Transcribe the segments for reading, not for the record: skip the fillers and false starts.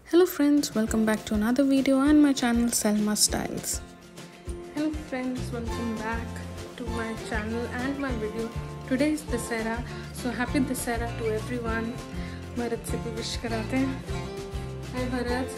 Hello friends, welcome back to another video on my channel Selma Styles. Hello friends, welcome back to my channel and my video. Today is Dussehra, so happy Dussehra to everyone. Bharat से भी wish कराते हैं. Hi Bharat.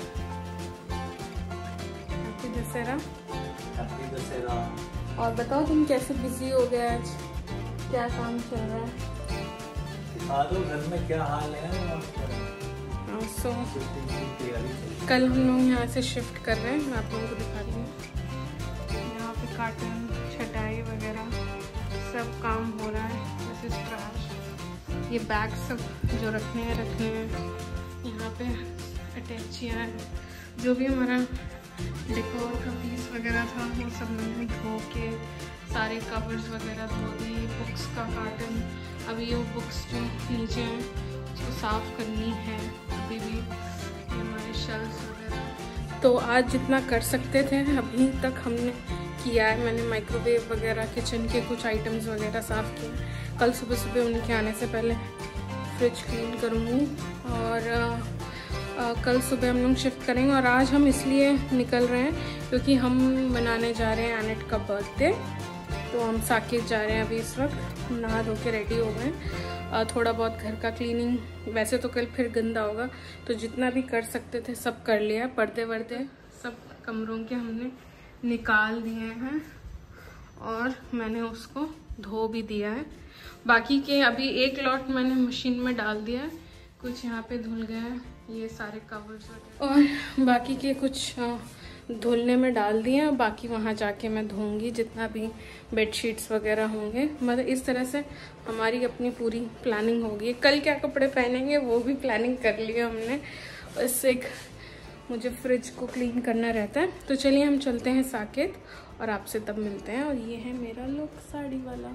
Happy Dussehra. Happy Dussehra. और बताओ तुम कैसे busy हो गए आज? क्या काम चल रहा है? दिखा दो घर में क्या हाल है. So, कल हम लोग यहाँ से शिफ्ट कर रहे हैं. मैं आप लोगों को दिखा रही हूँ. यहाँ पे कार्टन, छटाई वगैरह सब काम हो रहा है. This is trash. ये बैग सब जो रखने हैं. यहाँ पे अटैचियाँ हैं. जो भी हमारा डेकोर का पीस वगैरह था वो सब मैंने धो के सारे कवर्स वगैरह धो दिए. बुक्स का कार्टन, अभी ये बुक्स जो नीचे हैं उसको साफ़ करनी है. अभी भी हमारे शेल्फ्स वगैरह तो आज जितना कर सकते थे अभी तक हमने किया है. मैंने माइक्रोवेव वगैरह, किचन के कुछ आइटम्स वगैरह साफ़ किए. कल सुबह उनके आने से पहले फ्रिज क्लीन करूँगी और कल सुबह हम लोग शिफ्ट करेंगे. और आज हम इसलिए निकल रहे हैं क्योंकि हम मनाने जा रहे हैं एनेट का बर्थडे. तो हम साकेत जा रहे हैं अभी. इस वक्त नहा धो के रेडी हो गए. थोड़ा बहुत घर का क्लीनिंग, वैसे तो कल फिर गंदा होगा तो जितना भी कर सकते थे सब कर लिया. पर्दे वर्दे सब कमरों के हमने निकाल दिए हैं और मैंने उसको धो भी दिया है. बाकी के अभी एक लॉट मैंने मशीन में डाल दिया है. कुछ यहाँ पे धुल गया है, ये सारे कवर्स और बाकी के कुछ धुलने में डाल दिए हैं. बाकी वहाँ जाके मैं धोऊंगी जितना भी बेडशीट्स वगैरह होंगे. मतलब इस तरह से हमारी अपनी पूरी प्लानिंग होगी. कल क्या कपड़े पहनेंगे वो भी प्लानिंग कर लिया हमने. बस एक मुझे फ्रिज को क्लीन करना रहता है. तो चलिए हम चलते हैं साकेत और आपसे तब मिलते हैं. और ये है मेरा लुक साड़ी वाला.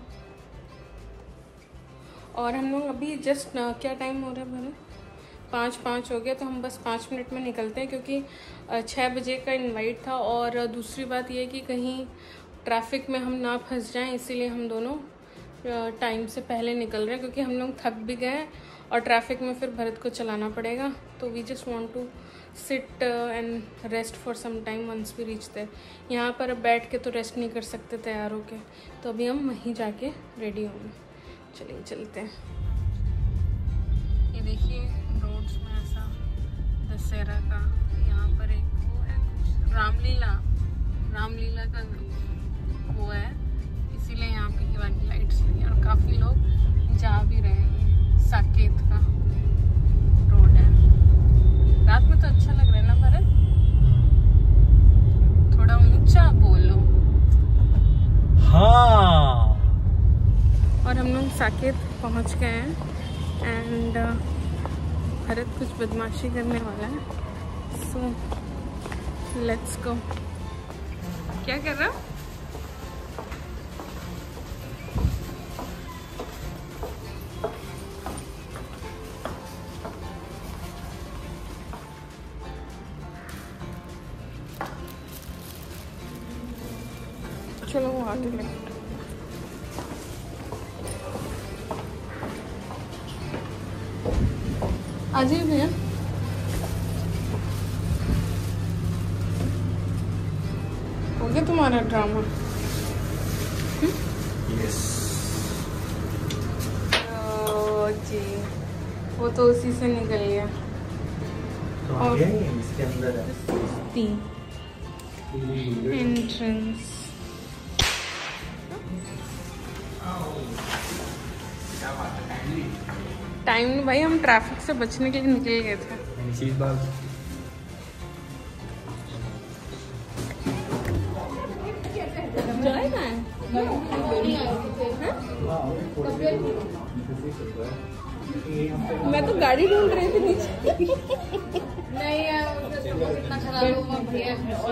और हम लोग अभी जस्ट क्या टाइम हो रहा है भले 5 हो गया. तो हम बस 5 मिनट में निकलते हैं क्योंकि 6 बजे का इनवाइट था. और दूसरी बात यह कि कहीं ट्रैफिक में हम ना फंस जाएं, इसीलिए हम दोनों टाइम से पहले निकल रहे हैं क्योंकि हम लोग थक भी गए और ट्रैफिक में फिर भरत को चलाना पड़ेगा. तो we just want to sit and rest for some time once we reach there. यहाँ पर अब बैठ के तो रेस्ट नहीं कर सकते तैयार होके. तो अभी हम वहीं जाके रेडी होंगे. चलिए चलते हैं. ये देखिए रोड्स में ऐसा दशहरा का यहाँ पर एक वो है कुछ रामलीला का वो है, इसीलिए यहाँ पे ये वाली लाइट्स लगी हैं. और काफ़ी लोग जा भी रहे हैं. साकेत का रोड है. रात में तो अच्छा लग रहा है ना भरत? थोड़ा ऊंचा बोलो. हाँ. और हम लोग साकेत पहुँच गए हैं एंड भरत कुछ बदमाशी करने वाला है. So let's go. क्या कर रहा? चलो वो आगे ले. आ जाइए भैया. हो गया तुम्हारा ड्रामा? यस. जी वो तो उसी से निकल गया. तो और इसके अंदर है एंट्रेंस. टाइम भाई, हम ट्रैफिक से बचने के लिए निकल गए थे. मैं तो गाड़ी ढूंढ रही थी नीचे. नहीं यार इतना खराब होगा भैया.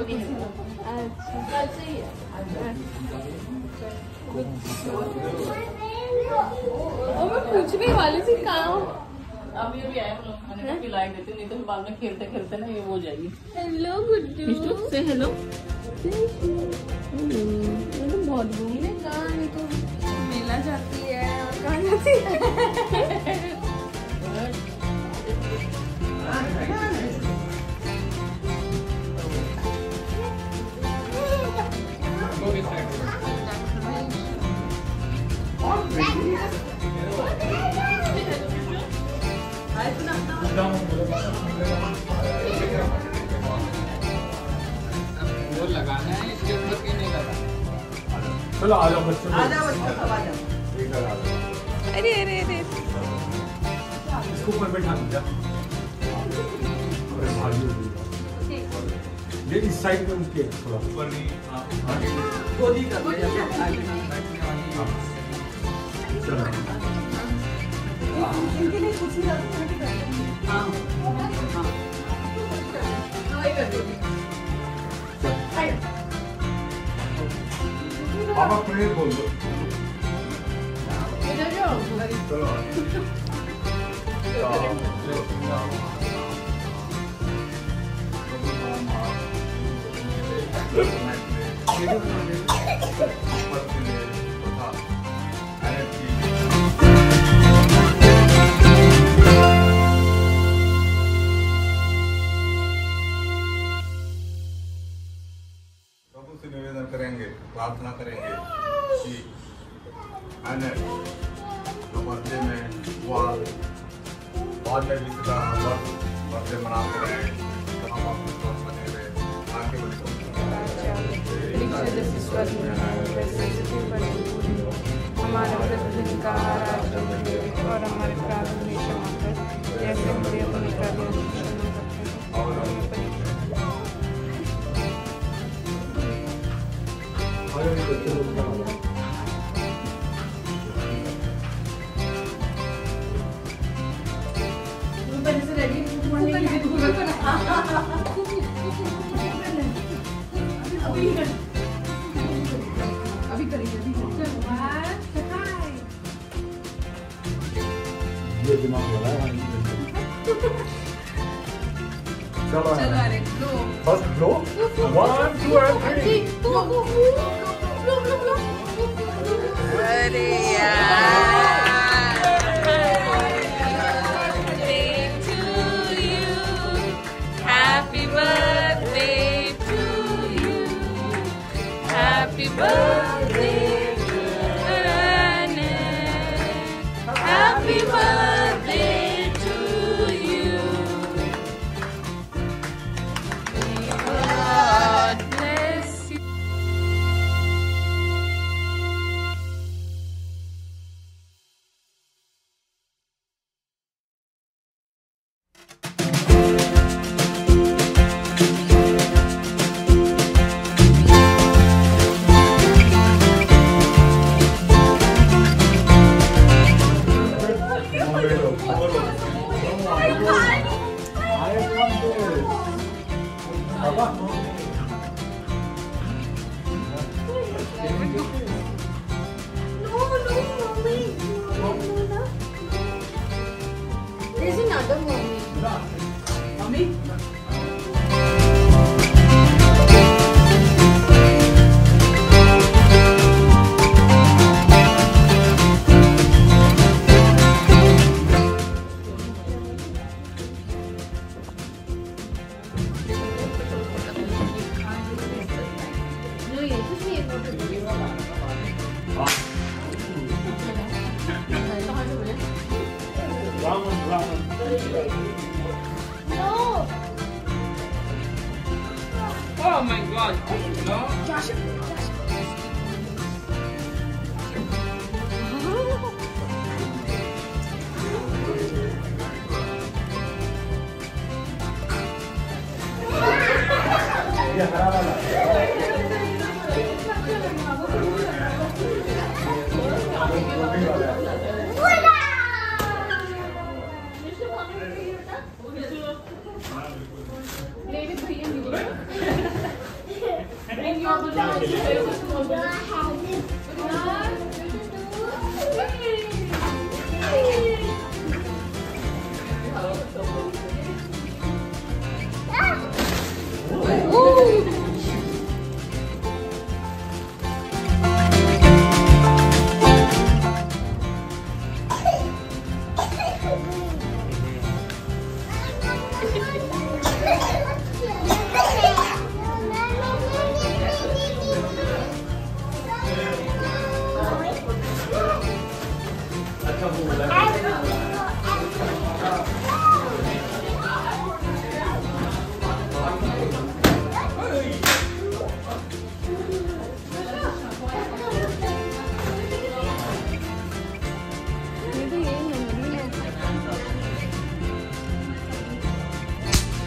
और मैं पूछने वाली थी कहाँ. अब ये भी आए हम लोग खाने का खिला देते, नहीं तो बाद में खेलते खेलते ना ये हो जाएगी. हेलो गुड्डू. Say hello. तो बहुत घूमने कहाँ नहीं तो मेला जाती है और कहाँ जाती है. चलो आ जाओ बच्चों, आ जाओ बच्चों सब आ जाओ। इधर आ जाओ, अरे अरे अरे इसको ऊपर बैठा दीजिए। अरे भारी हो गई। ये इस साइड में उनके थोड़ा ऊपर नहीं, आगे गोदी कर ले आगे। चलो इनके लिए कुछ नहीं रखना। हाँ हाँ पापा प्रेयर बोल दो। इधर जाओ। चलो प्रभु से निवेदन करेंगे, प्रार्थना करेंगे कि आने बर्थडे में बाद में भी बर्थडे मनाते रहे, हम अपने स्वस्थ बने रहे, आगे बढ़ते हमारे प्रतिदिन का आहार आज हमें दे और हमारे अपराध हमें क्षमा कर, जैसे हम भी अपने अपराधियों को क्षमा करते हैं और हमें अभी करेंगे ये दिमाग वाला है। चलो फर्स्ट ब्लो, 1 2 and 3। अरे यार Happy birthday to you, happy birthday to Anand, happy birthday to you, may God bless you. There's another mommy. Mummy No, yeah, just me and No. Oh my God. No. ये हरा वाला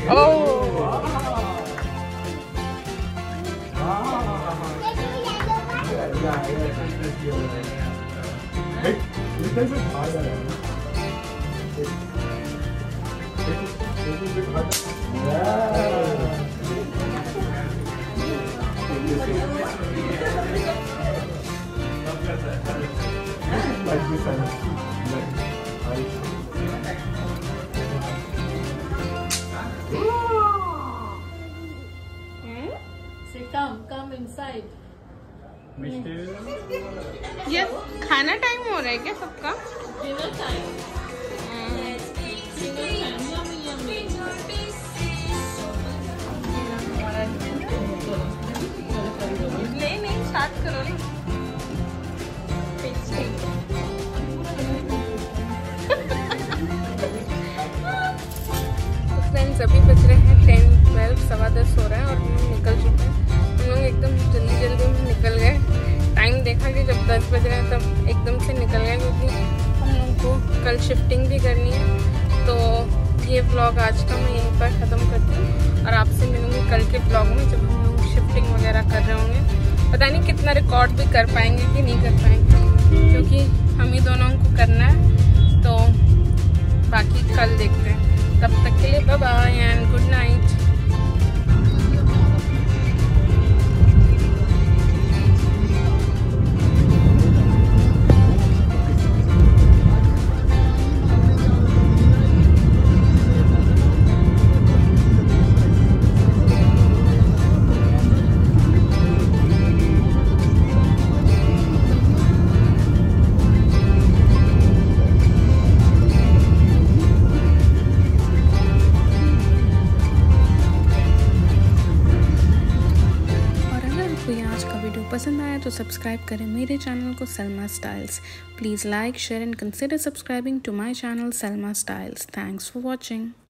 Say come inside. ये खाना time हो रहा है क्या सबका? Dinner time. Dinner time. Yummy yummy. नहीं स्टार्ट करो ना। फ्रेंड्स अभी बज रहे हैं 10-12, 10:15 हो रहा है और हम लोग निकल चुके हैं। हम लोग एकदम जल्दी में निकल गए। टाइम देखा कि जब 10 बज रहे हैं तब एकदम से निकल गए, क्योंकि हम लोग को कल शिफ्टिंग भी करनी है। तो ये व्लॉग आज का मैं यहीं पर ख़त्म करती हूँ और आपसे मिलूँगी कल के व्लॉग में, जब हम लोग शिफ्टिंग वगैरह कर रहे होंगे। पता नहीं कितना रिकॉर्ड भी कर पाएंगे कि नहीं कर पाएंगे, क्योंकि हम ही दोनों को करना है। तो बाकी कल देखते हैं। तब तक के लिए bye bye and good night. पसंद आया तो सब्सक्राइब करें मेरे चैनल को Salma Styles. Please like, share and consider subscribing to my channel Salma Styles. Thanks for watching.